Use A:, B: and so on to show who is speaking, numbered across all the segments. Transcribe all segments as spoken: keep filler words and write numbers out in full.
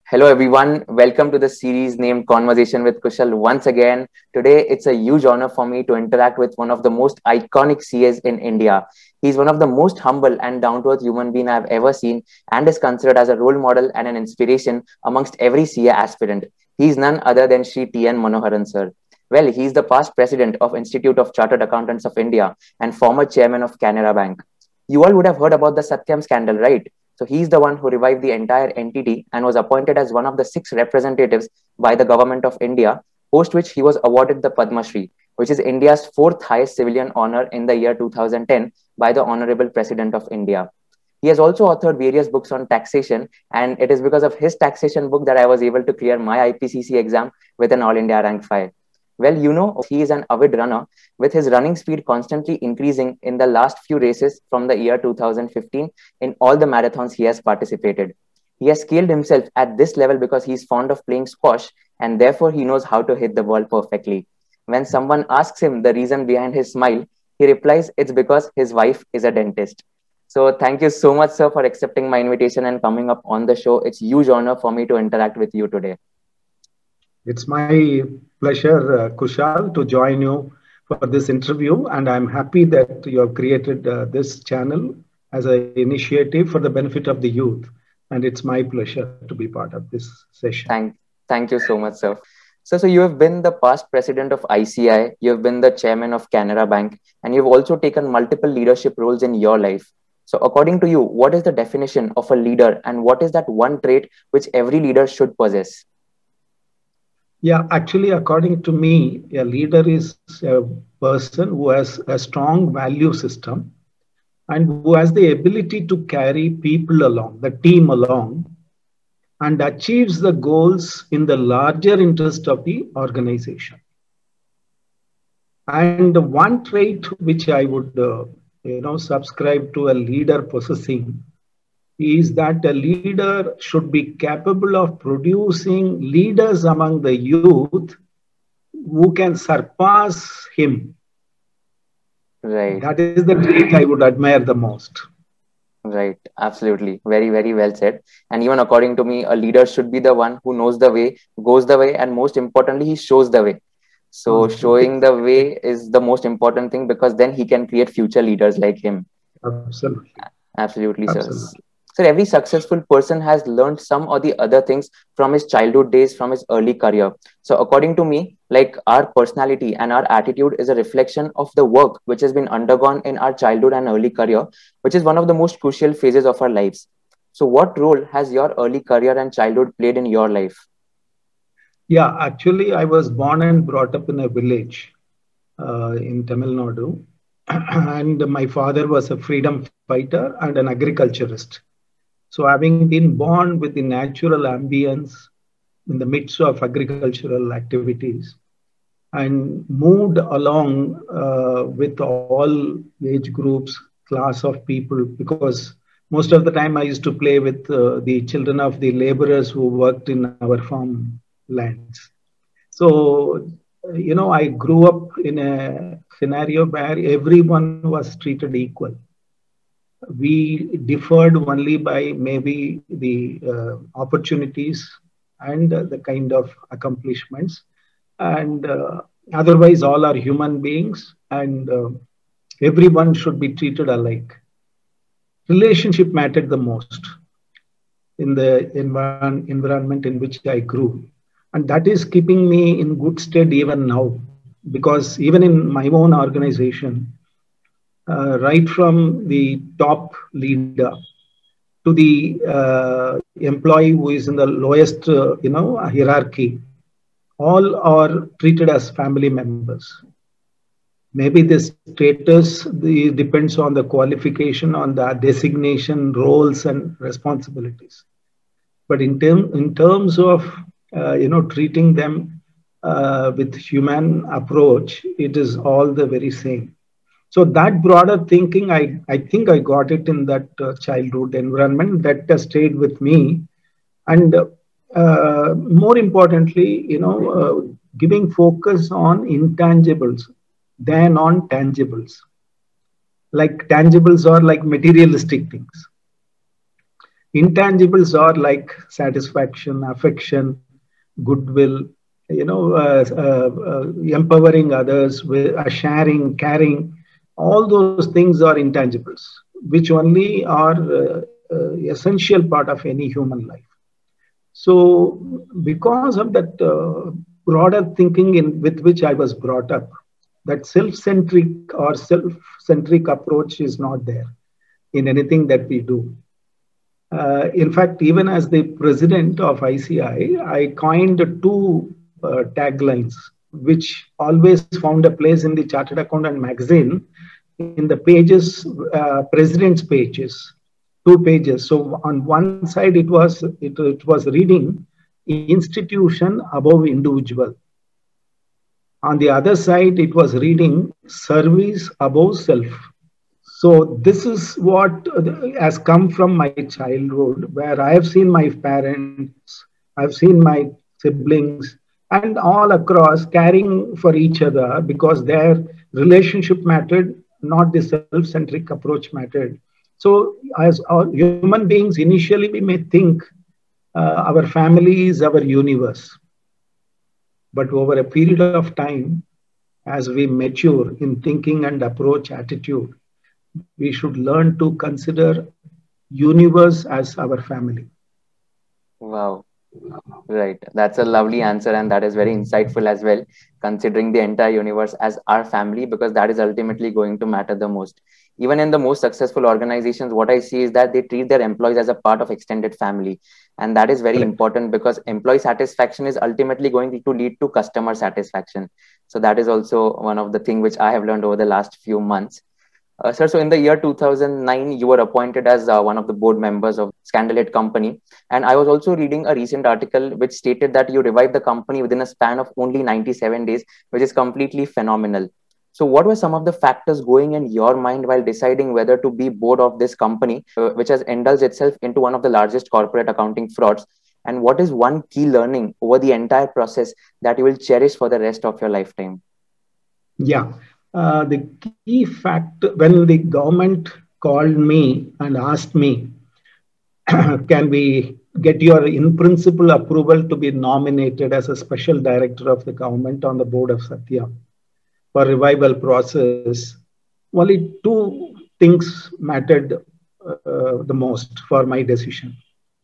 A: Hello, everyone. Welcome to the series named Conversation with Kushal. Once again, today it's a huge honor for me to interact with one of the most iconic C As in India. He's one of the most humble and down to earth human being I've ever seen and is considered as a role model and an inspiration amongst every C A aspirant. He's none other than Shri T N Manoharan, sir. Well, he's the past president of Institute of Chartered Accountants of India and former chairman of Canara Bank. You all would have heard about the Satyam scandal, right? So he's the one who revived the entire entity and was appointed as one of the six representatives by the government of India, post which he was awarded the Padma Shri, which is India's fourth highest civilian honor in the year two thousand ten by the Honorable President of India. He has also authored various books on taxation, and it is because of his taxation book that I was able to clear my I P C C exam with an All India rank five. Well, you know, he is an avid runner with his running speed constantly increasing in the last few races from the year two thousand fifteen in all the marathons he has participated. He has scaled himself at this level because he's fond of playing squash and therefore he knows how to hit the ball perfectly. When someone asks him the reason behind his smile, he replies it's because his wife is a dentist. So thank you so much, sir, for accepting my invitation and coming up on the show. It's a huge honor for me to interact with you today.
B: It's my pleasure, uh, Kushal, to join you for this interview. And I'm happy that you have created uh, this channel as an initiative for the benefit of the youth. And it's my pleasure to be part of this session.
A: Thank, thank you so much, sir. So, so you have been the past president of I C I, you have been the chairman of Canara Bank, and you've also taken multiple leadership roles in your life. So according to you, what is the definition of a leader and what is that one trait which every leader should possess?
B: Yeah, actually, according to me, a leader is a person who has a strong value system and who has the ability to carry people along, the team along, and achieves the goals in the larger interest of the organization. And one trait which I would, uh, you know, subscribe to a leader possessing is that a leader should be capable of producing leaders among the youth who can surpass him.
A: Right.
B: That is the trait I would admire the most.
A: Right. Absolutely. Very, very well said. And even according to me, a leader should be the one who knows the way, goes the way, and most importantly, he shows the way. So oh, showing the way is the most important thing because then he can create future leaders like him.
B: Absolutely.
A: Absolutely, sir. Absolutely. So every successful person has learned some or the other things from his childhood days, from his early career. So according to me, like our personality and our attitude is a reflection of the work which has been undergone in our childhood and early career, which is one of the most crucial phases of our lives. So what role has your early career and childhood played in your life?
B: Yeah, actually, I was born and brought up in a village uh, in Tamil Nadu. And my father was a freedom fighter and an agriculturist. So having been born with the natural ambience in the midst of agricultural activities and moved along uh, with all age groups, class of people, because most of the time I used to play with uh, the children of the laborers who worked in our farm lands. So, you know, I grew up in a scenario where everyone was treated equal. We differed only by maybe the uh, opportunities and uh, the kind of accomplishments. And uh, otherwise, all are human beings and uh, everyone should be treated alike. Relationship mattered the most in the env- environment in which I grew. And that is keeping me in good stead even now. Because even in my own organization, uh, right from the top leader to the uh, employee who is in the lowest, uh, you know, hierarchy, all are treated as family members. Maybe the status the, depends on the qualification, on the designation, roles, and responsibilities. But in, term, in terms of, uh, you know, treating them uh, with human approach, it is all the very same. So that broader thinking, I, I think I got it in that uh, childhood environment that uh, stayed with me. And uh, more importantly, you know, uh, giving focus on intangibles than on tangibles. Like tangibles are like materialistic things. Intangibles are like satisfaction, affection, goodwill, you know, uh, uh, uh, empowering others, with, uh, sharing, caring. All those things are intangibles, which only are uh, uh, essential part of any human life. So, because of that uh, broader thinking in with which I was brought up, that self-centric or self-centric approach is not there in anything that we do. Uh, in fact, even as the president of I C I, I I coined two uh, taglines, which always found a place in the Chartered Accountant magazine in the pages, uh, president's pages, two pages. So on one side, it was it, it was reading institution above individual. On the other side, it was reading service above self. So this is what has come from my childhood, where I have seen my parents, I've seen my siblings, and all across caring for each other because their relationship mattered, not the self-centric approach mattered. So as our human beings, initially we may think uh, our family is our universe. But over a period of time, as we mature in thinking and approach attitude, we should learn to consider universe as our family.
A: Wow. Right. That's a lovely answer, and that is very insightful as well, considering the entire universe as our family, because that is ultimately going to matter the most. Even in the most successful organizations, what I see is that they treat their employees as a part of extended family. And that is very
B: Correct.
A: important because employee satisfaction is ultimately going to lead to customer satisfaction. So that is also one of the things which I have learned over the last few months. Uh, sir, so in the year two thousand nine, you were appointed as uh, one of the board members of Scandalate company. And I was also reading a recent article which stated that you revived the company within a span of only ninety-seven days, which is completely phenomenal. So what were some of the factors going in your mind while deciding whether to be board of this company, uh, which has indulged itself into one of the largest corporate accounting frauds? And what is one key learning over the entire process that you will cherish for the rest of your lifetime?
B: Yeah. Uh, the key fact when the government called me and asked me, can we get your in principle approval to be nominated as a special director of the government on the board of Satya for revival process, only two things mattered uh, the most for my decision.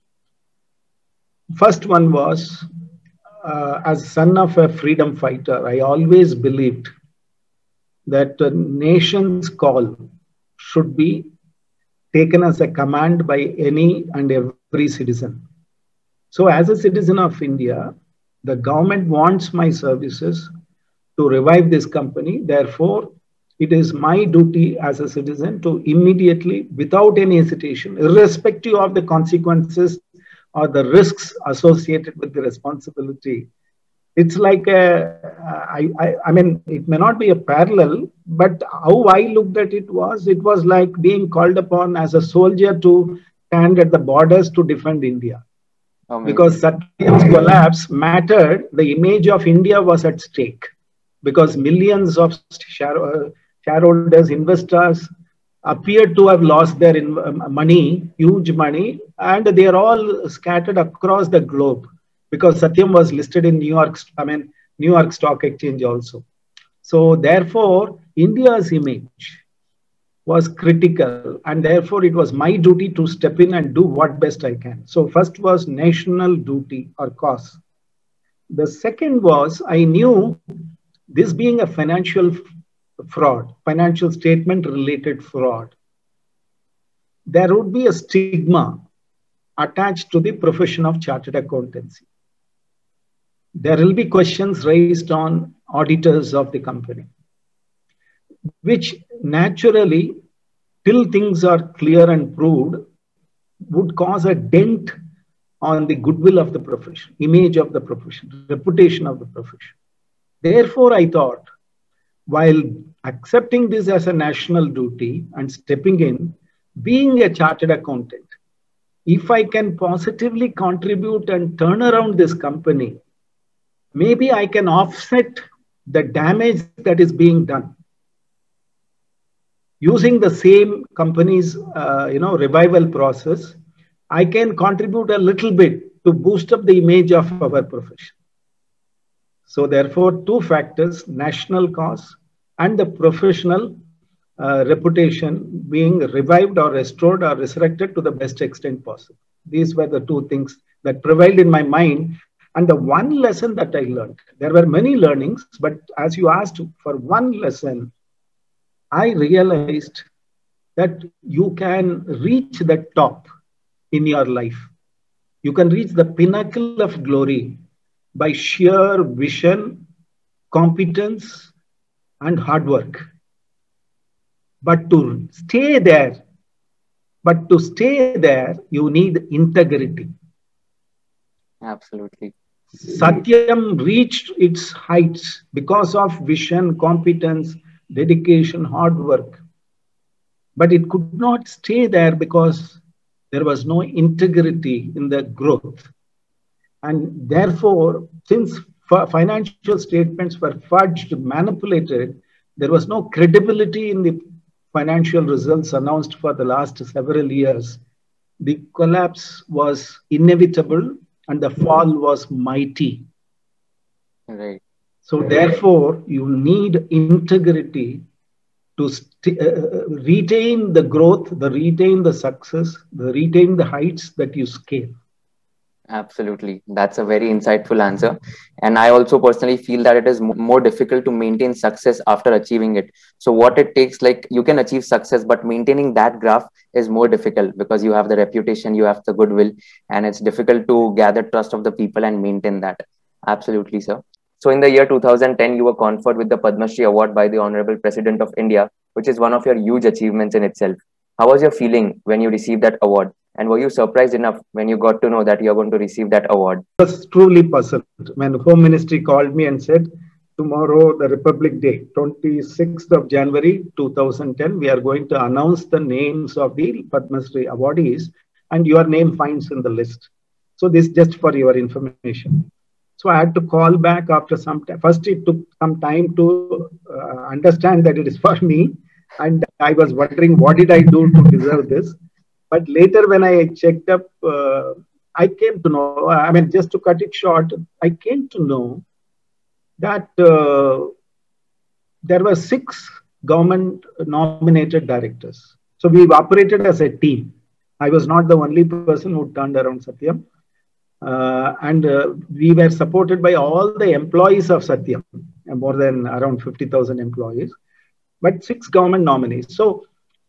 B: First one was, uh, as son of a freedom fighter, I always believed that a nation's call should be taken as a command by any and every citizen. So as a citizen of India, the government wants my services to revive this company. Therefore, it is my duty as a citizen to immediately, without any hesitation, irrespective of the consequences or the risks associated with the responsibility. It's like a, I, I, I mean, it may not be a parallel, but how I looked at it was, it was like being called upon as a soldier to stand at the borders to defend India. Amazing. Because Satyam's collapse mattered, the image of India was at stake. Because millions of shareholders, investors appeared to have lost their money, huge money, and they are all scattered across the globe. Because Satyam was listed in New York, I mean, New York Stock Exchange also. So therefore, India's image was critical, and therefore it was my duty to step in and do what best I can. So first was national duty or cause. The second was, I knew this being a financial fraud, financial statement related fraud, there would be a stigma attached to the profession of chartered accountancy. There will be questions raised on auditors of the company, which naturally, till things are clear and proved, would cause a dent on the goodwill of the profession, image of the profession, reputation of the profession. Therefore, I thought, while accepting this as a national duty and stepping in, being a chartered accountant, if I can positively contribute and turn around this company, maybe I can offset the damage that is being done. Using the same company's uh, you know, revival process, I can contribute a little bit to boost up the image of our profession. So therefore, two factors, national cause and the professional uh, reputation being revived or restored or resurrected to the best extent possible. These were the two things that prevailed in my mind. And the one lesson that I learned, there were many learnings, but as you asked for one lesson, I realized that you can reach the top in your life. You can reach the pinnacle of glory by sheer vision, competence, and hard work. But to stay there, but to stay there, you need integrity.
A: Absolutely.
B: Satyam reached its heights because of vision, competence, dedication, hard work. But it could not stay there because there was no integrity in the growth. And therefore, since financial statements were fudged, manipulated, there was no credibility in the financial results announced for the last several years. The collapse was inevitable and the fall was mighty.
A: Right.
B: So therefore, you need integrity to uh, retain the growth, the retain the success, the retain the heights that you scale.
A: Absolutely. That's a very insightful answer. And I also personally feel that it is more difficult to maintain success after achieving it. So what it takes, like you can achieve success, but maintaining that graph is more difficult because you have the reputation, you have the goodwill, and it's difficult to gather trust of the people and maintain that. Absolutely, sir. So in the year two thousand ten, you were conferred with the Padma Shri Award by the Honorable President of India, which is one of your huge achievements in itself. How was your feeling when you received that award? And were you surprised enough when you got to know that you're going to receive that award?
B: I was truly puzzled when Home Ministry called me and said, tomorrow, the Republic Day, twenty-sixth of January two thousand ten, we are going to announce the names of the Padma Shri awardees and your name finds in the list. So this just for your information. So I had to call back after some time. First, it took some time to uh, understand that it is for me. And I was wondering, what did I do to deserve this? But later when I checked up, uh, I came to know, I mean, just to cut it short, I came to know that uh, there were six government nominated directors. So we operated as a team. I was not the only person who turned around Satyam. Uh, and uh, we were supported by all the employees of Satyam, more than around fifty thousand employees, but six government nominees. So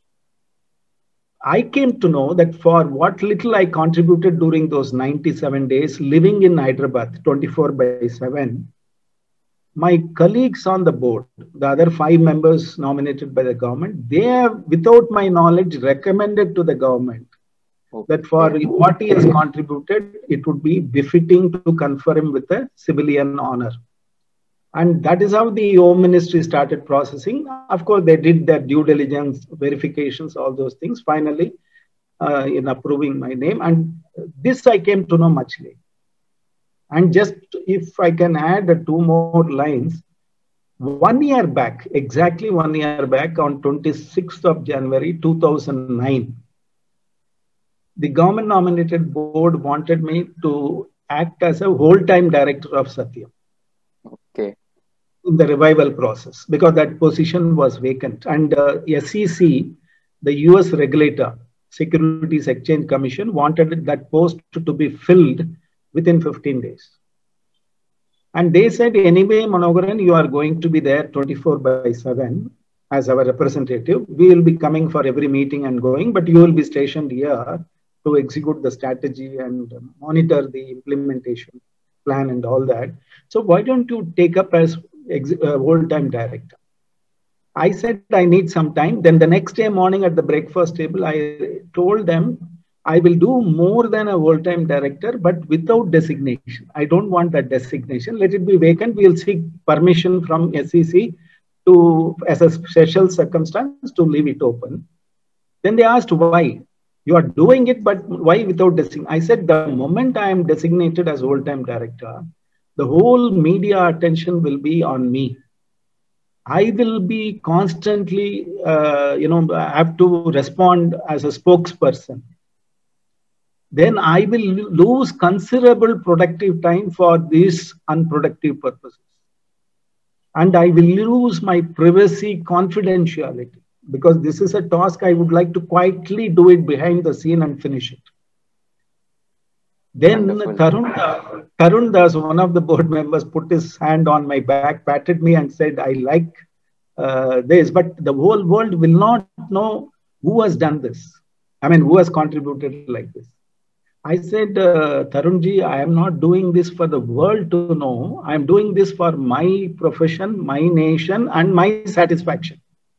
B: I came to know that for what little I contributed during those ninety-seven days living in Hyderabad, twenty-four by seven, my colleagues on the board, the other five members nominated by the government, they have, without my knowledge, recommended to the government that for what he has contributed, it would be befitting to confer him with a civilian honor. And that is how the Home Ministry started processing. Of course, they did their due diligence, verifications, all those things, finally, uh, in approving my name. And this I came to know much later. And just if I can add two more lines, one year back, exactly one year back, on twenty-sixth of January two thousand nine, the government nominated board wanted me to act as a whole-time director of Satyam.
A: Okay.
B: In the revival process, because that position was vacant. And uh, S E C, the U S regulator, Securities Exchange Commission, wanted that post to be filled within fifteen days. And they said, anyway, Manoharan, you are going to be there twenty-four by seven as our representative. We will be coming for every meeting and going, but you will be stationed here to execute the strategy and monitor the implementation plan and all that. So why don't you take up as uh, whole-time director? I said, I need some time. Then the next day morning at the breakfast table, I told them, I will do more than a whole-time director, but without designation. I don't want that designation. Let it be vacant. We'll seek permission from S E C to, as a special circumstance, to leave it open. Then they asked why. You are doing it, but why without designation? I said, the moment I am designated as whole-time director, the whole media attention will be on me. I will be constantly, uh, you know, have to respond as a spokesperson. then I will lose considerable productive time for these unproductive purposes. And I will lose my privacy, confidentiality, because this is a task I would like to quietly do it behind the scene and finish it. Then Tarun, Tarun Das, one of the board members, put his hand on my back, patted me and said, I like uh, this, but the whole world will not know who has done this. I mean, who has contributed like this. I said, uh, Tarunji, I am not doing this for the world to know. I am doing this for my profession, my nation, and my satisfaction.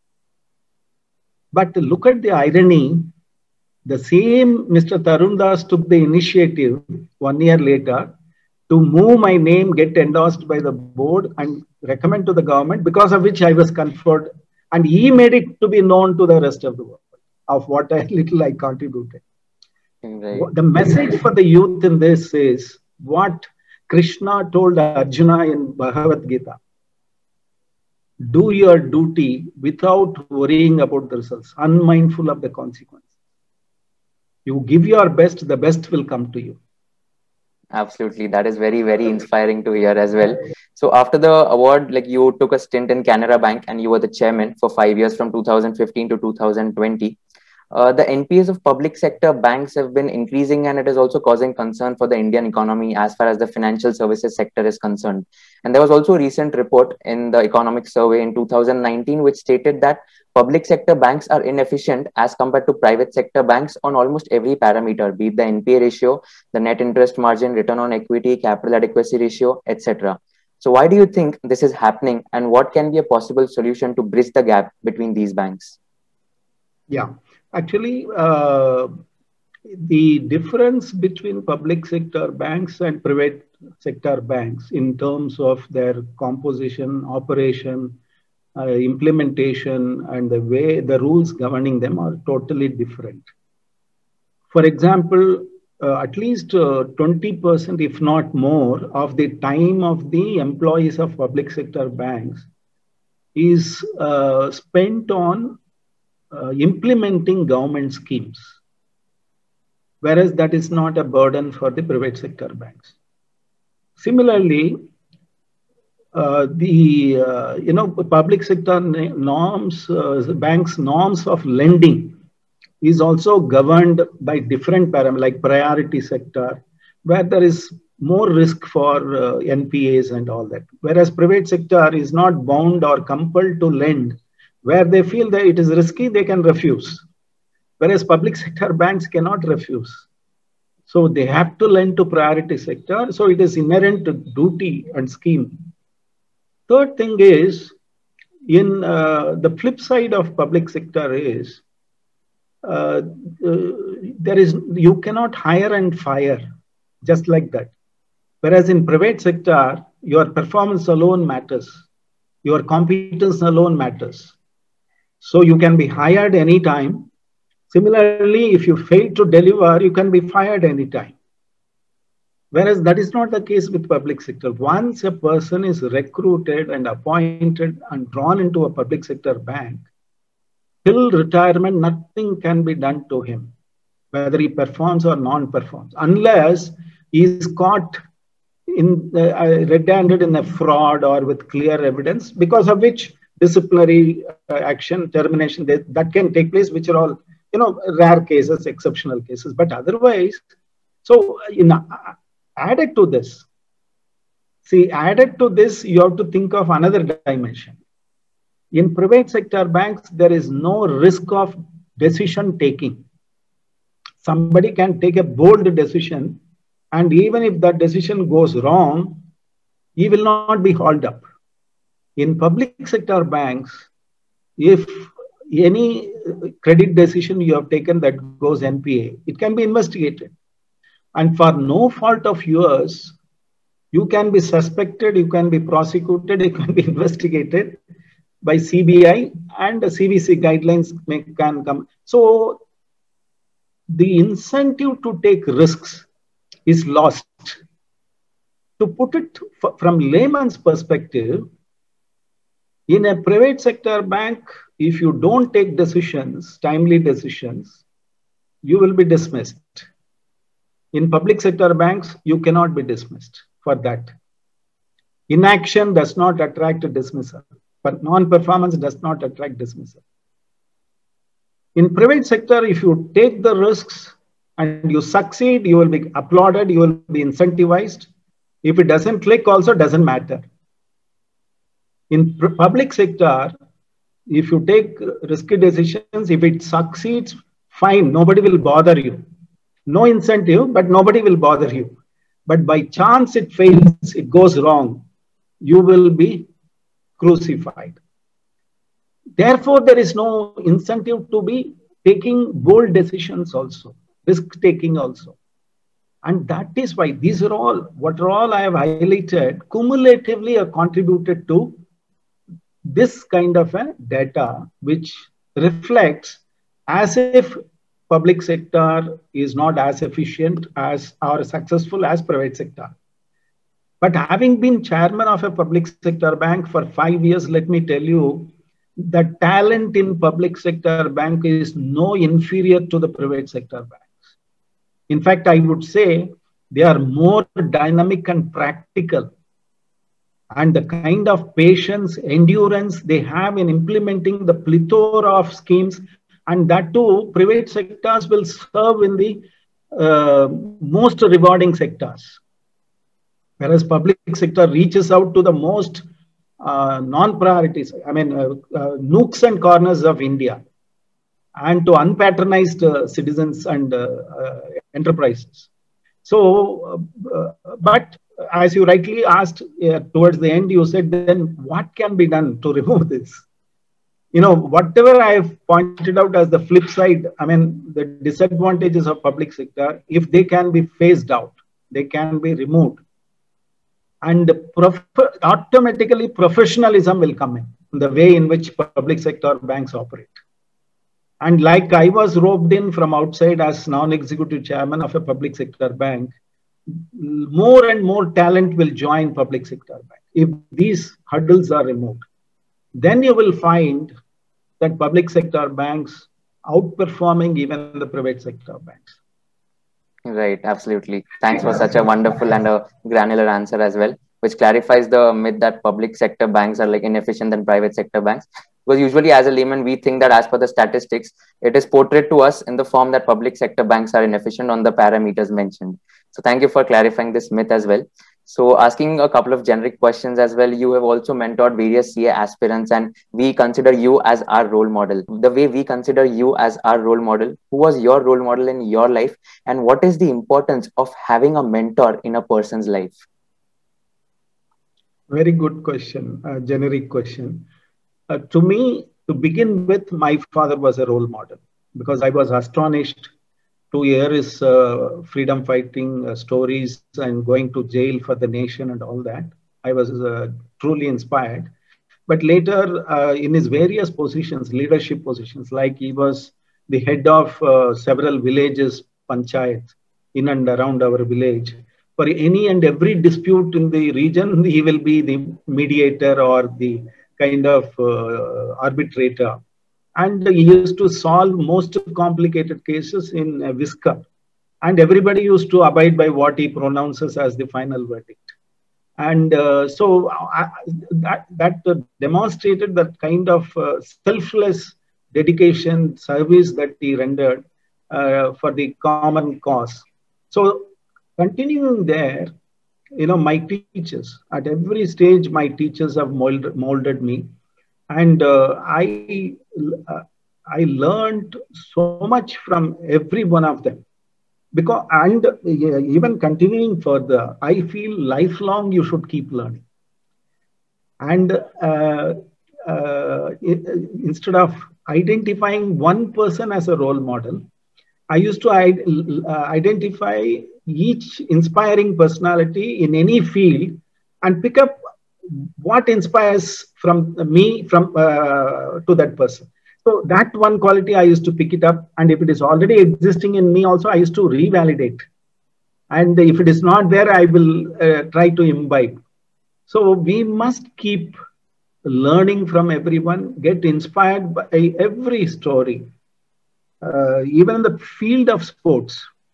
B: But look at the irony. The same Mister Tarun Das took the initiative one year later to move my name, get endorsed by the board and recommend to the government, because of which I was conferred. And he made it to be known to the rest of the world of what I, little I contributed. Right. The message for the youth in this is what Krishna told Arjuna in Bhagavad Gita. Do your duty without worrying about the results, unmindful of the consequences. You give your best, the best will come to you.
A: Absolutely. That is very, very inspiring to hear as well. So after the award, like you took a stint in Canara Bank and you were the chairman for five years from two thousand fifteen to two thousand twenty. Uh, the N P As of public sector banks have been increasing, and it is also causing concern for the Indian economy as far as the financial services sector is concerned. And there was also a recent report in the economic survey in two thousand nineteen, which stated that public sector banks are inefficient as compared to private sector banks on almost every parameter, be it the N P A ratio, the net interest margin, return on equity, capital adequacy ratio, et cetera. So why do you think this is happening, and what can be a possible solution to bridge the gap between these banks?
B: Yeah. Actually, uh, the difference between public sector banks and private sector banks in terms of their composition, operation, uh, implementation, and the way the rules governing them are totally different. For example, uh, at least uh, twenty percent, if not more, of the time of the employees of public sector banks is uh, spent on Uh, implementing government schemes, whereas that is not a burden for the private sector banks. Similarly, uh, the uh, you know public sector norms, uh, banks' norms of lending is also governed by different parameters, like priority sector, where there is more risk for uh, N P As and all that. Whereas private sector is not bound or compelled to lend. Where they feel that it is risky, they can refuse. Whereas public sector banks cannot refuse. So they have to lend to priority sector. So it is inherent to duty and scheme. Third thing is, in uh, the flip side of public sector is, uh, uh, there is you cannot hire and fire just like that. Whereas in private sector, your performance alone matters. Your competence alone matters. So you can be hired anytime. Similarly, if you fail to deliver, you can be fired anytime. Whereas that is not the case with public sector. Once a person is recruited and appointed and drawn into a public sector bank, till retirement, nothing can be done to him, whether he performs or non-performs, unless he is caught in uh, red-handed in a fraud or with clear evidence, because of which disciplinary uh, action, termination, that, that can take place, which are all, you know, rare cases, exceptional cases. But otherwise, so you know, added to this, see, added to this, you have to think of another dimension. In private sector banks, there is no risk of decision taking. Somebody can take a bold decision, and even if that decision goes wrong, he will not be hauled up. In public sector banks, if any credit decision you have taken that goes N P A, it can be investigated. And for no fault of yours, you can be suspected, you can be prosecuted, you can be investigated by C B I, and the C V C guidelines may, can come. So the incentive to take risks is lost. To put it from layman's perspective, in a private sector bank, if you don't take decisions, timely decisions, you will be dismissed. In public sector banks, you cannot be dismissed for that. Inaction does not attract a dismissal, but non-performance does not attract dismissal. In private sector, if you take the risks and you succeed, you will be applauded, you will be incentivized. If it doesn't click, also doesn't matter. In public sector, if you take risky decisions, if it succeeds, fine, nobody will bother you. No incentive, but nobody will bother you. But by chance it fails, it goes wrong, you will be crucified. Therefore, there is no incentive to be taking bold decisions also, risk-taking also. And that is why these are all, what are all I have highlighted, cumulatively have contributed to this kind of a data, which reflects as if public sector is not as efficient as or successful as private sector. But having been chairman of a public sector bank for five years, let me tell you, the talent in public sector bank is no inferior to the private sector banks. In fact, I would say they are more dynamic and practical. And the kind of patience, endurance they have in implementing the plethora of schemes, and that too, private sectors will serve in the uh, most rewarding sectors. Whereas public sector reaches out to the most uh, non-priorities, I mean, uh, uh, nooks and corners of India, and to unpatronized uh, citizens and uh, uh, enterprises. So, uh, but as you rightly asked uh, towards the end, you said, then what can be done to remove this? You know, whatever I have pointed out as the flip side, I mean, the disadvantages of public sector, if they can be phased out, they can be removed. And prof automatically professionalism will come in, the way in which public sector banks operate. And like I was roped in from outside as non-executive chairman of a public sector bank, more and more talent will join public sector bank. If these hurdles are removed, then you will find that public sector banks outperforming even the private sector banks.
A: Right, absolutely. Thanks for such a wonderful and a granular answer as well, which clarifies the myth that public sector banks are like inefficient than private sector banks. Because usually as a layman, we think that as per the statistics, it is portrayed to us in the form that public sector banks are inefficient on the parameters mentioned. So thank you for clarifying this myth as well. So asking a couple of generic questions as well, you have also mentored various C A aspirants and we consider you as our role model. The way we consider you as our role model, who was your role model in your life and what is the importance of having a mentor in a person's life?
B: Very good question, a generic question. Uh, to me, to begin with, my father was a role model because I was astonished to hear his uh, freedom fighting uh, stories and going to jail for the nation and all that. I was uh, truly inspired. But later, uh, in his various positions, leadership positions, like he was the head of uh, several villages, panchayat, in and around our village. For any and every dispute in the region, he will be the mediator or the kind of uh, arbitrator. And he used to solve most complicated cases in a whisker. And everybody used to abide by what he pronounces as the final verdict. And uh, so I, that, that uh, demonstrated that kind of uh, selfless dedication, service that he rendered uh, for the common cause. So continuing there, you know, my teachers, at every stage, my teachers have molded, molded me. And uh, I, uh, I learned so much from every one of them. Because, and uh, even continuing further, I feel lifelong you should keep learning. And uh, uh, it, instead of identifying one person as a role model, I used to uh, identify each inspiring personality in any field and pick up what inspires from me from uh, to that person. So that one quality I used to pick it up, and if it is already existing in me also, I used to revalidate. And if it is not there, I will uh, try to imbibe. So we must keep learning from everyone, get inspired by every story. Uh, even in the field of sports,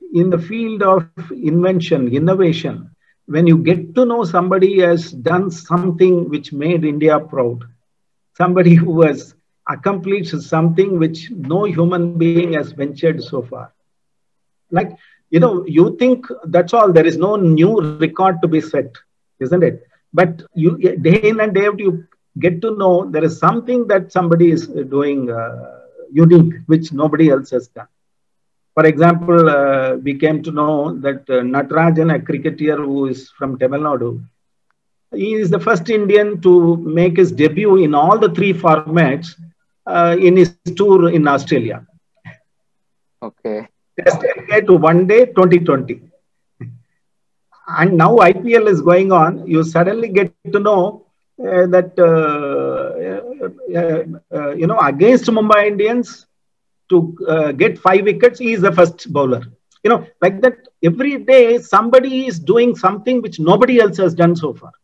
B: in the field of invention, innovation, when you get to know somebody has done something which made India proud, somebody who has accomplished something which no human being has ventured so far. Like, you know, you think that's all, there is no new record to be set, isn't it? But you, day in and day out, you get to know there is something that somebody is doing uh, unique, which nobody else has done. For example, uh, we came to know that uh, Natarajan, a cricketer who is from Tamil Nadu, he is the first Indian to make his debut in all the three formats uh, in his tour in Australia.
A: Okay.
B: Test cricket, one day, twenty twenty. And now I P L is going on. You suddenly get to know uh, that, uh, uh, uh, you know, against Mumbai Indians, to uh, get five wickets, he is the first bowler. You know, like that, every day somebody is doing something which nobody else has done so far.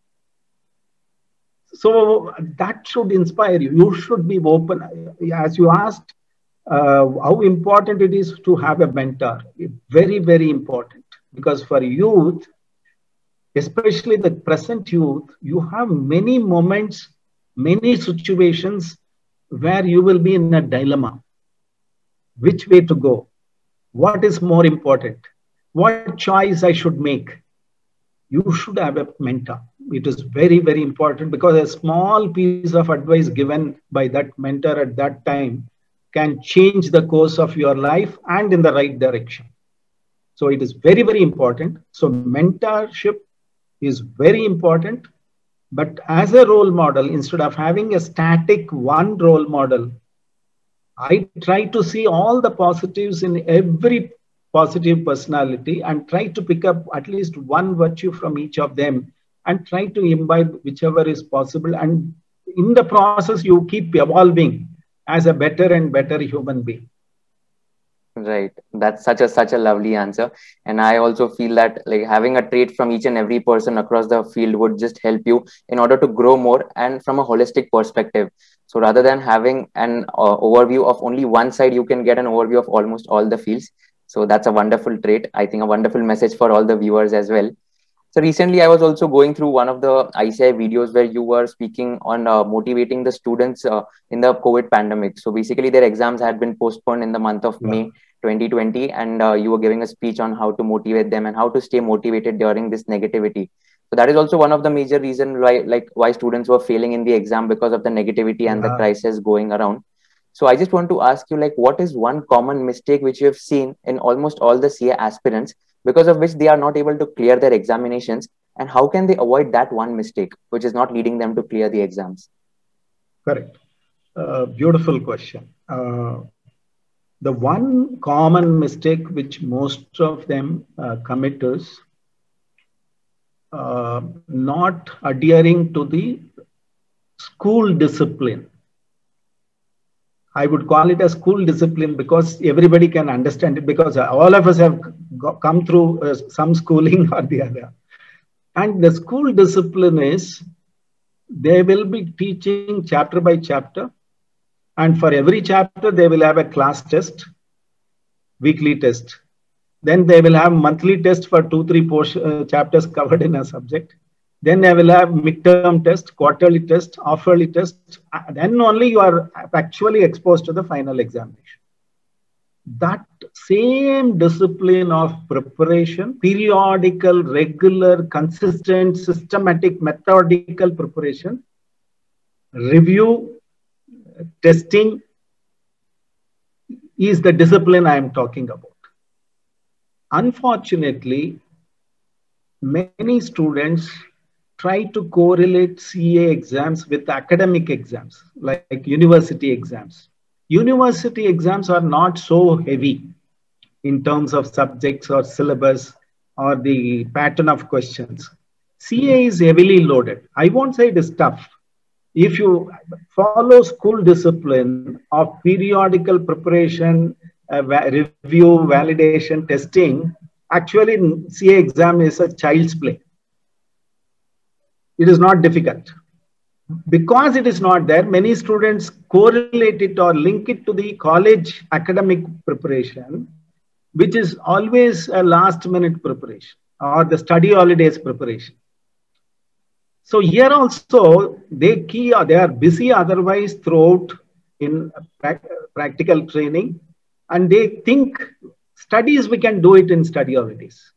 B: So that should inspire you. You should be open. As you asked, uh, how important it is to have a mentor. Very, very important. Because for youth, especially the present youth, you have many moments, many situations where you will be in a dilemma. Which way to go? What is more important? What choice I should make? You should have a mentor. It is very, very important, because a small piece of advice given by that mentor at that time can change the course of your life and in the right direction. So it is very, very important. So mentorship is very important. But as a role model, instead of having a static one role model, I try to see all the positives in every positive personality and try to pick up at least one virtue from each of them and try to imbibe whichever is possible. And in the process, you keep evolving as a better and better human being.
A: Right. That's such a such a lovely answer. And I also feel that like having a trait from each and every person across the field would just help you in order to grow more and from a holistic perspective. So rather than having an uh, overview of only one side, you can get an overview of almost all the fields. So that's a wonderful trait. I think a wonderful message for all the viewers as well. So recently, I was also going through one of the I C I videos where you were speaking on uh, motivating the students uh, in the COVID pandemic. So basically, their exams had been postponed in the month of yeah. May twenty twenty, and uh, you were giving a speech on how to motivate them and how to stay motivated during this negativity. So that is also one of the major reasons why, like, why students were failing in the exam, because of the negativity and yeah. the crisis going around. So I just want to ask you, like, what is one common mistake which you have seen in almost all the C A aspirants, because of which they are not able to clear their examinations, and how can they avoid that one mistake which is not leading them to clear the exams?
B: Correct. Uh, beautiful question. Uh, the one common mistake which most of them uh, commit is uh, not adhering to the school discipline. I would call it a school discipline because everybody can understand it, because all of us have come through uh, some schooling or the other. And the school discipline is, they will be teaching chapter by chapter. And for every chapter, they will have a class test, weekly test. Then they will have monthly test for two, three portion, uh, chapters covered in a subject. Then they will have midterm test, quarterly test, half-yearly test. Then only you are actually exposed to the final examination. That same discipline of preparation, periodical, regular, consistent, systematic, methodical preparation, review, testing, is the discipline I am talking about. Unfortunately, many students try to correlate C A exams with academic exams, like, like university exams. University exams are not so heavy in terms of subjects or syllabus or the pattern of questions. C A is heavily loaded. I won't say it is tough. If you follow school discipline of periodical preparation, uh, va review, validation, testing, actually C A exam is a child's play. It is not difficult. Because it is not there, many students correlate it or link it to the college academic preparation. which is always a last minute preparation or the study holidays preparation. So here also they key, they are busy otherwise throughout in practical training, and they think studies we can do it in study holidays.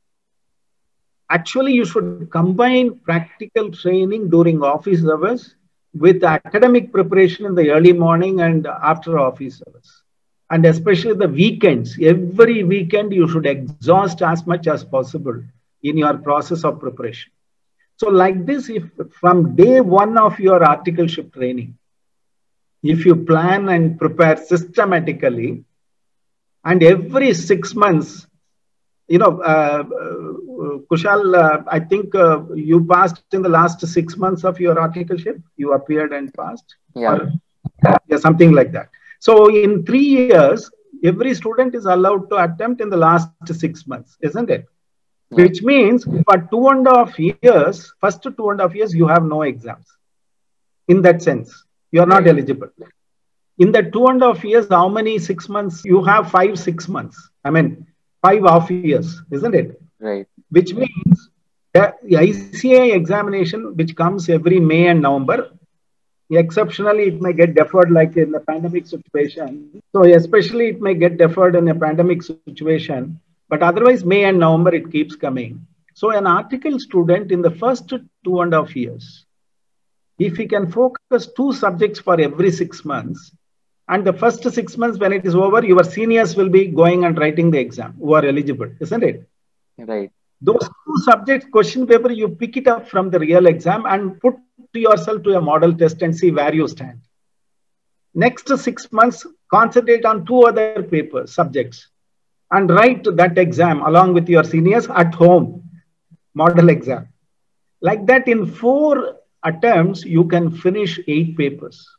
B: Actually, you should combine practical training during office hours with academic preparation in the early morning and after office hours. And especially the weekends, every weekend you should exhaust as much as possible in your process of preparation. So like this, if from day one of your articleship training, if you plan and prepare systematically, and every six months, you know, uh, uh, Kushal, uh, I think uh, you passed in the last six months of your articleship, you appeared and passed,
A: yeah,
B: or, yeah, something like that. So in three years, every student is allowed to attempt in the last six months, isn't it? Yeah. Which means for two and a half years, first two and a half years, you have no exams. In that sense, you are not right. eligible. In the two and a half years, how many six months? You have five, six months. I mean, five half years, isn't it?
A: Right.
B: Which means the I C A I examination, which comes every May and November, exceptionally, it may get deferred like in the pandemic situation. So especially it may get deferred in a pandemic situation, but otherwise May and November, it keeps coming. So an article student in the first two and a half years, if he can focus two subjects for every six months, and the first six months when it is over, your seniors will be going and writing the exam who are eligible, isn't it?
A: Right.
B: Those two subjects question paper, you pick it up from the real exam and put yourself to a model test and see where you stand. Next six months, concentrate on two other papers, subjects, and write that exam along with your seniors at home, model exam. Like that, in four attempts, you can finish eight papers.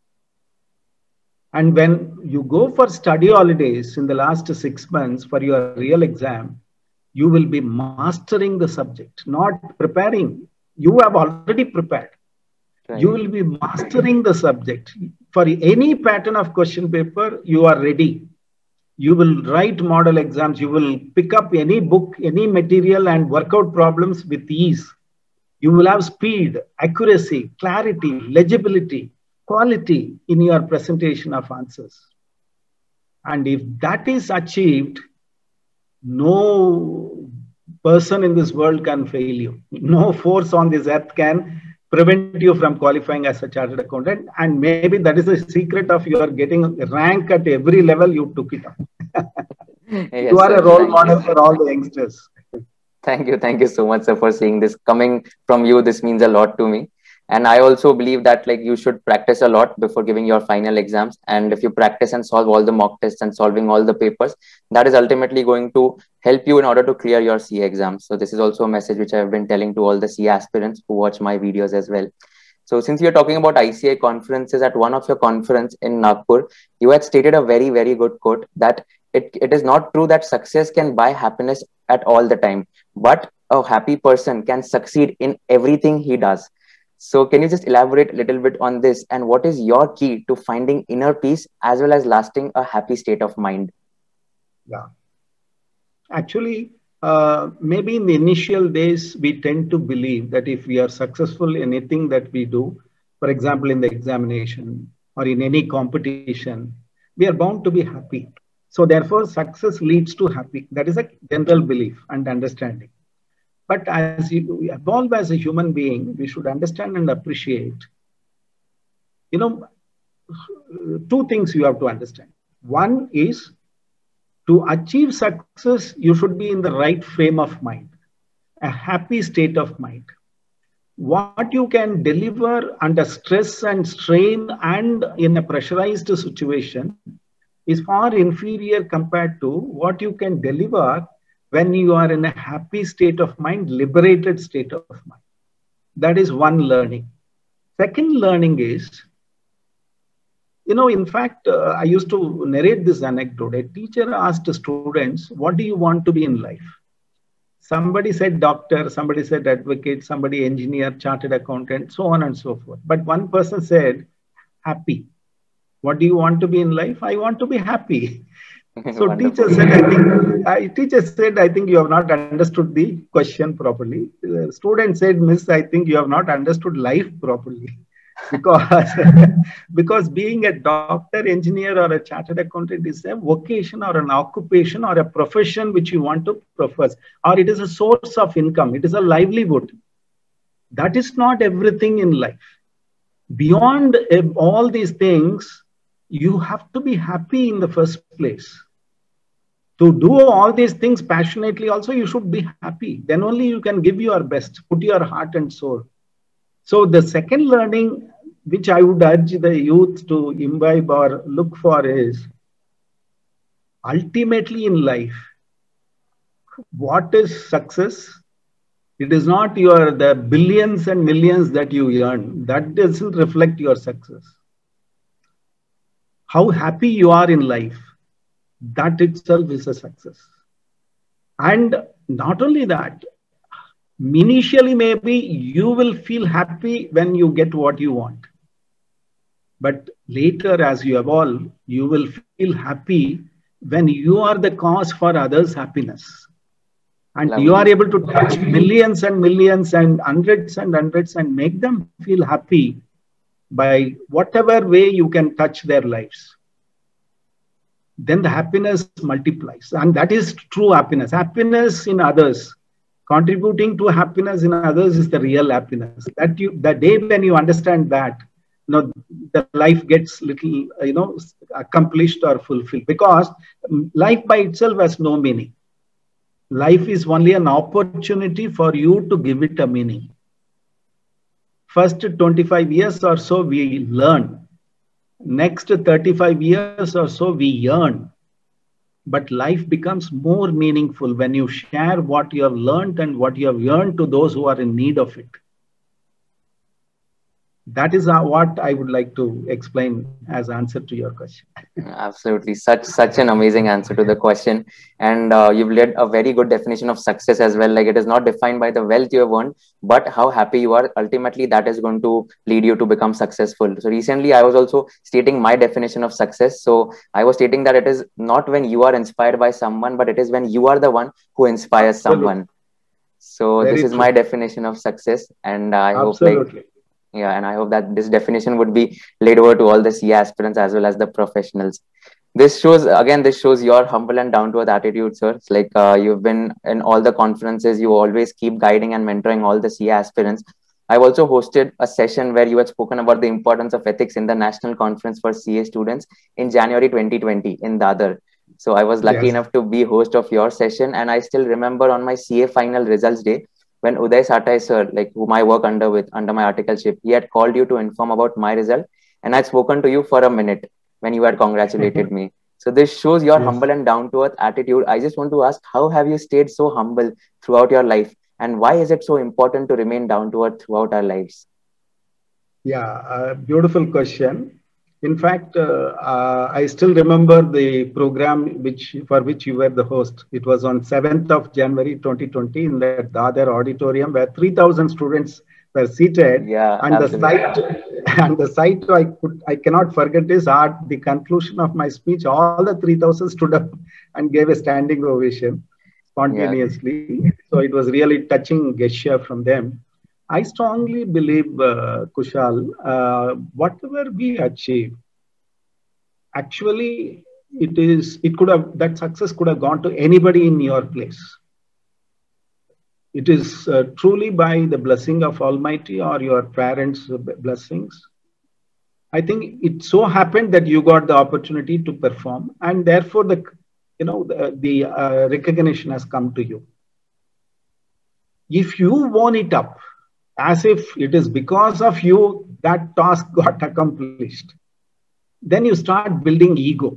B: And when you go for study holidays in the last six months for your real exam, you will be mastering the subject, not preparing. You have already prepared. Right. You will be mastering the subject. For any pattern of question paper, you are ready. You will write model exams. You will pick up any book, any material and work out problems with ease. You will have speed, accuracy, clarity, legibility, quality in your presentation of answers. And if that is achieved, no person in this world can fail you. No force on this earth can prevent you from qualifying as a chartered accountant. And maybe that is the secret of your getting rank at every level you took it up. Yes, you are sir, a role model you. for all the youngsters.
A: Thank you. Thank you so much, sir, for saying this. Coming from you, this means a lot to me. And I also believe that like you should practice a lot before giving your final exams. And if you practice and solve all the mock tests and solving all the papers, that is ultimately going to help you in order to clear your C A exams. So this is also a message which I have been telling to all the C A aspirants who watch my videos as well. So since you're talking about I C A conferences, at one of your conference in Nagpur, you had stated a very, very good quote that it, it is not true that success can buy happiness at all the time, but a happy person can succeed in everything he does. So can you just elaborate a little bit on this, and what is your key to finding inner peace as well as lasting a happy state of mind?
B: Yeah. Actually, uh, maybe in the initial days, we tend to believe that if we are successful in anything that we do, for example, in the examination or in any competition, we are bound to be happy. So therefore, success leads to happy. That is a general belief and understanding. But as you evolve as a human being, we should understand and appreciate, you know, two things you have to understand. One is, to achieve success, you should be in the right frame of mind, a happy state of mind. What you can deliver under stress and strain and in a pressurized situation is far inferior compared to what you can deliver when you are in a happy state of mind, liberated state of mind. That is one learning. Second learning is, you know, in fact, uh, I used to narrate this anecdote. A teacher asked students, what do you want to be in life? Somebody said doctor, somebody said advocate, somebody engineer, chartered accountant, so on and so forth. But one person said, happy. What do you want to be in life? I want to be happy. So teacher said, I think, uh, teacher said, I think you have not understood the question properly. The student said, Miss, I think you have not understood life properly. Because, because being a doctor, engineer, or a chartered accountant is a vocation or an occupation or a profession which you want to profess, or it is a source of income. It is a livelihood. That is not everything in life. Beyond uh, all these things, you have to be happy in the first place. To do all these things passionately also, you should be happy. Then only you can give your best, put your heart and soul. So the second learning, which I would urge the youth to imbibe or look for, is ultimately in life, what is success? It is not your the billions and millions that you earn. That doesn't reflect your success. How happy you are in life, that itself is a success. And not only that, initially maybe you will feel happy when you get what you want. But later, as you evolve, you will feel happy when you are the cause for others' happiness. And Lovely. You are able to touch millions and millions and hundreds and hundreds and make them feel happy by whatever way you can touch their lives. Then the happiness multiplies. And that is true happiness. Happiness in others, contributing to happiness in others is the real happiness. That you, the day when you understand that, you know, the life gets little, you know, accomplished or fulfilled, because life by itself has no meaning. Life is only an opportunity for you to give it a meaning. First twenty-five years or so, we learn. Next thirty-five years or so, we earn. But life becomes more meaningful when you share what you have learned and what you have earned to those who are in need of it. That is what I would like to explain as answer to your question.
A: Absolutely. Such such an amazing answer to the question. And uh, you've led a very good definition of success as well. Like, it is not defined by the wealth you have earned, but how happy you are. Ultimately, that is going to lead you to become successful. So recently, I was also stating my definition of success. So I was stating that it is not when you are inspired by someone, but it is when you are the one who inspires Absolutely. someone. So very this is true. my definition of success. And I Absolutely. hope like... Yeah, and I hope that this definition would be laid over to all the C A aspirants as well as the professionals. This shows, again, this shows your humble and down-to-earth attitude, sir. It's like uh, you've been in all the conferences, you always keep guiding and mentoring all the C A aspirants. I've also hosted a session where you had spoken about the importance of ethics in the National Conference for C A students in January twenty twenty in Dadar. So I was lucky yes. enough to be host of your session, and I still remember on my C A final results day, when Uday Satai sir, like whom I work under with, under my articleship, he had called you to inform about my result, and I'd spoken to you for a minute when you had congratulated mm-hmm. me. So this shows your yes. humble and down-to-earth attitude. I just want to ask, how have you stayed so humble throughout your life, and why is it so important to remain down-to-earth throughout our lives?
B: Yeah, uh, beautiful question. In fact, uh, uh, I still remember the program which for which you were the host. It was on seventh of January twenty twenty in the Dadar auditorium, where three thousand students were seated.
A: Yeah,
B: and
A: absolutely.
B: the sight and the sight I could I cannot forget is at the conclusion of my speech, all the three thousand stood up and gave a standing ovation spontaneously. Yeah. So it was really touching gesture from them. I strongly believe, uh, Kushal, uh, whatever we achieve, actually, it is, it could have, that success could have gone to anybody in your place. It is uh, truly by the blessing of Almighty or your parents' blessings. I think it so happened that you got the opportunity to perform, and therefore the, you know, the, the uh, recognition has come to you. If you won it up, as if it is because of you that task got accomplished, then you start building ego.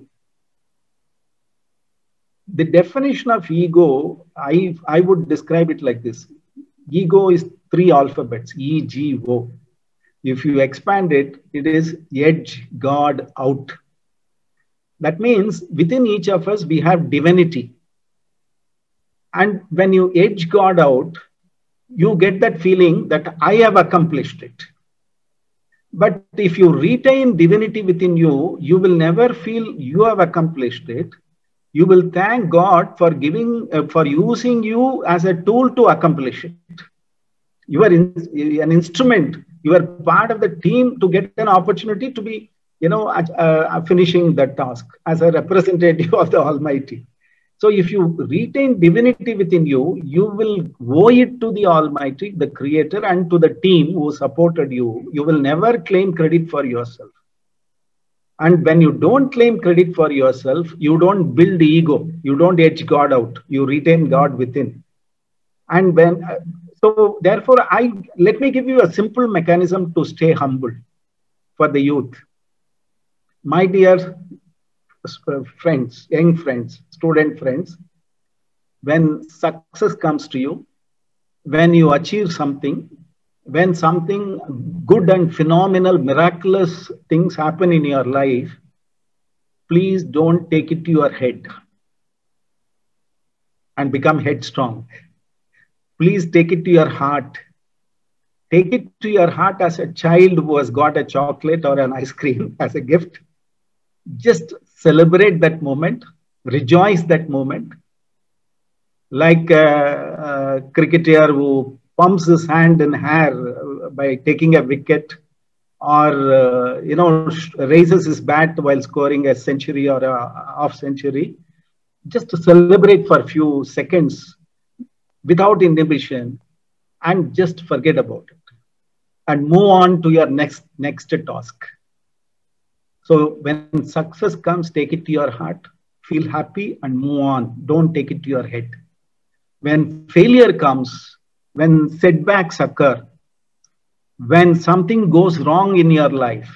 B: The definition of ego, I, I would describe it like this. Ego is three alphabets, E, G, O. If you expand it, it is edge, God, out. That means within each of us, we have divinity. And when you edge God out, you get that feeling that I have accomplished it. But if you retain divinity within you, you will never feel you have accomplished it. You will thank God for giving, uh, for using you as a tool to accomplish it. You are in, an instrument. You are part of the team to get an opportunity to be, you know, uh, uh, finishing that task as a representative of the Almighty. So if you retain divinity within you, you will owe it to the Almighty, the Creator, and to the team who supported you. You will never claim credit for yourself. And when you don't claim credit for yourself, you don't build ego. You don't edge God out. You retain God within. And when, so therefore, I let me give you a simple mechanism to stay humble for the youth. My dear friends, young friends, student friends, when success comes to you, when you achieve something, when something good and phenomenal, miraculous things happen in your life, please don't take it to your head and become headstrong. Please take it to your heart. Take it to your heart as a child who has got a chocolate or an ice cream as a gift. Just celebrate that moment, rejoice that moment. Like a, a cricketer who pumps his hand in hair by taking a wicket, or uh, you know, raises his bat while scoring a century or a half century. Just to celebrate for a few seconds without inhibition and just forget about it and move on to your next next task. So when success comes, take it to your heart, feel happy and move on. Don't take it to your head. When failure comes, when setbacks occur, when something goes wrong in your life,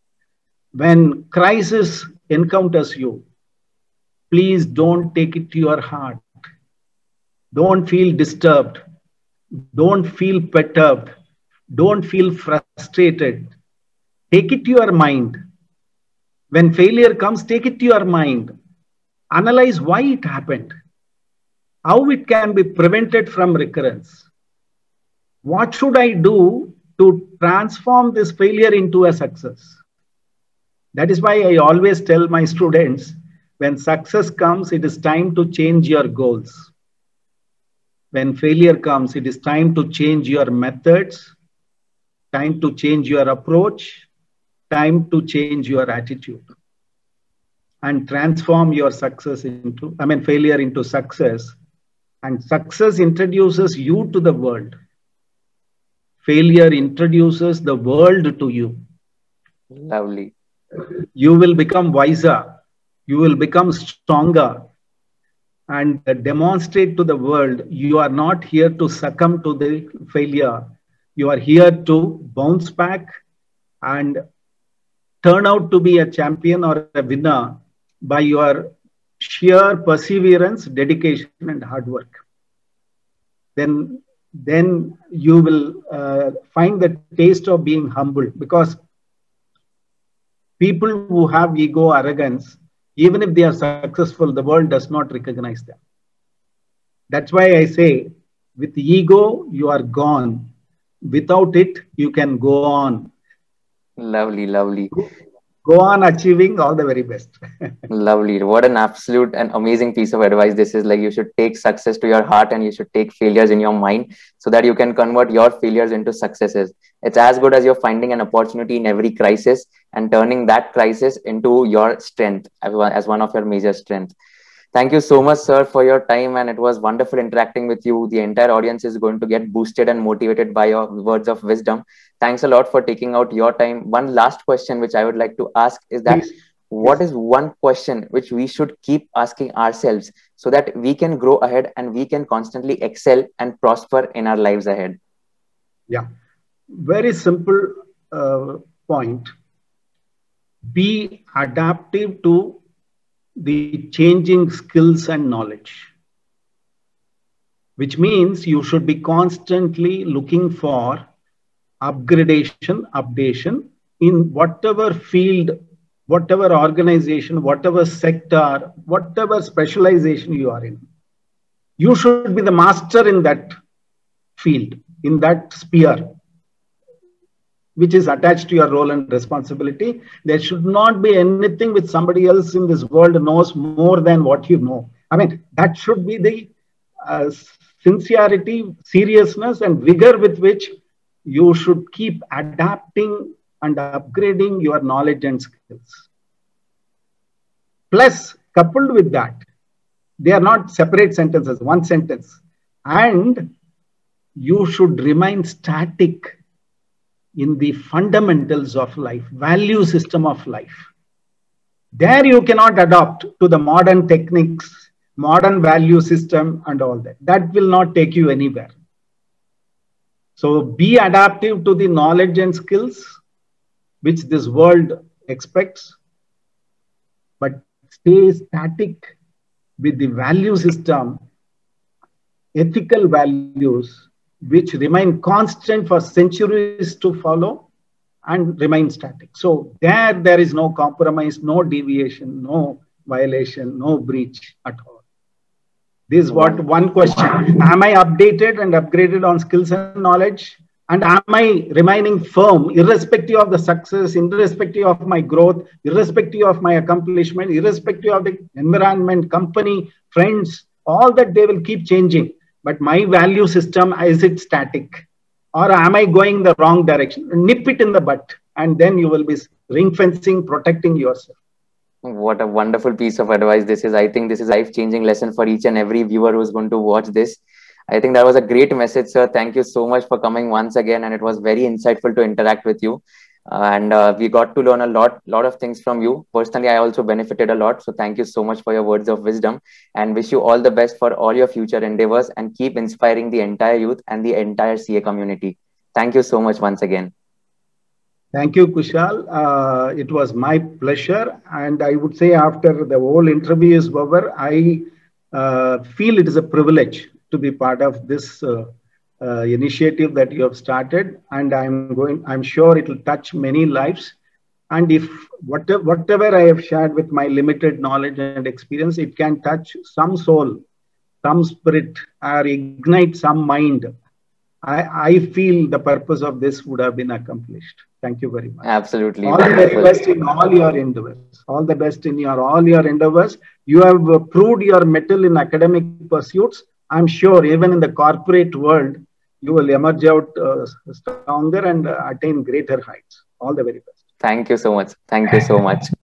B: when crisis encounters you, please don't take it to your heart. Don't feel disturbed. Don't feel perturbed. Don't feel frustrated. Take it to your mind. When failure comes, take it to your mind. Analyze why it happened, how it can be prevented from recurrence. What should I do to transform this failure into a success? That is why I always tell my students, when success comes, it is time to change your goals. When failure comes, it is time to change your methods, time to change your approach, time to change your attitude and transform your success into, I mean, failure into success. And success introduces you to the world. Failure introduces the world to you.
A: Lovely.
B: You will become wiser. You will become stronger and demonstrate to the world you are not here to succumb to the failure. You are here to bounce back and turn out to be a champion or a winner by your sheer perseverance, dedication, and hard work. Then, then you will uh, find the taste of being humble, because people who have ego, arrogance, even if they are successful, the world does not recognize them. That's why I say, with ego, you are gone. Without it, you can go on.
A: Lovely, lovely.
B: Go on achieving all the very best.
A: Lovely. What an absolute and amazing piece of advice this is. Like, you should take success to your heart and you should take failures in your mind so that you can convert your failures into successes. It's as good as you're finding an opportunity in every crisis and turning that crisis into your strength as one of your major strengths. Thank you so much, sir, for your time. And it was wonderful interacting with you. The entire audience is going to get boosted and motivated by your words of wisdom. Thanks a lot for taking out your time. One last question, which I would like to ask is that Please. what yes. is one question which we should keep asking ourselves so that we can grow ahead and we can constantly excel and prosper in our lives ahead?
B: Yeah, very simple uh, point. Be adaptive to the changing skills and knowledge, which means you should be constantly looking for upgradation, updation in whatever field, whatever organization, whatever sector, whatever specialization you are in. You should be the master in that field, in that sphere. which is attached to your role and responsibility. There should not be anything which somebody else in this world knows more than what you know. I mean, that should be the uh, sincerity, seriousness, and vigor with which you should keep adapting and upgrading your knowledge and skills. Plus, coupled with that, they are not separate sentences, one sentence. And you should remain static in the fundamentals of life, value system of life. There you cannot adopt to the modern techniques, modern value system and all that. That will not take you anywhere. So be adaptive to the knowledge and skills which this world expects, but stay static with the value system, ethical values, which remain constant for centuries to follow and remain static. So there, there is no compromise, no deviation, no violation, no breach at all. This is what one question. Am I updated and upgraded on skills and knowledge? And am I remaining firm, irrespective of the success, irrespective of my growth, irrespective of my accomplishment, irrespective of the environment, company, friends, all that they will keep changing. But my value system, is it static? Or am I going the wrong direction? Nip it in the butt, and then you will be ring fencing, protecting yourself.
A: What a wonderful piece of advice this is. I think this is a life-changing lesson for each and every viewer who's going to watch this. I think that was a great message, sir. Thank you so much for coming once again. And it was very insightful to interact with you. Uh, and uh, we got to learn a lot, lot of things from you. Personally, I also benefited a lot. So thank you so much for your words of wisdom, and wish you all the best for all your future endeavors, and keep inspiring the entire youth and the entire C A community. Thank you so much once again.
B: Thank you, Kushal. Uh, it was my pleasure. And I would say after the whole interview is over, I uh, feel it is a privilege to be part of this uh, uh, initiative that you have started. And I'm going, I'm sure it will touch many lives. And if whatever, whatever I have shared with my limited knowledge and experience, it can touch some soul, some spirit, or ignite some mind, I, I feel the purpose of this would have been accomplished. Thank you very much.
A: Absolutely.
B: All the very best in all your endeavors. All the best in your all your endeavors. You have uh, proved your mettle in academic pursuits. I'm sure even in the corporate world, you will emerge out uh, stronger and uh, attain greater heights. All the very best.
A: Thank you so much. Thank you so much.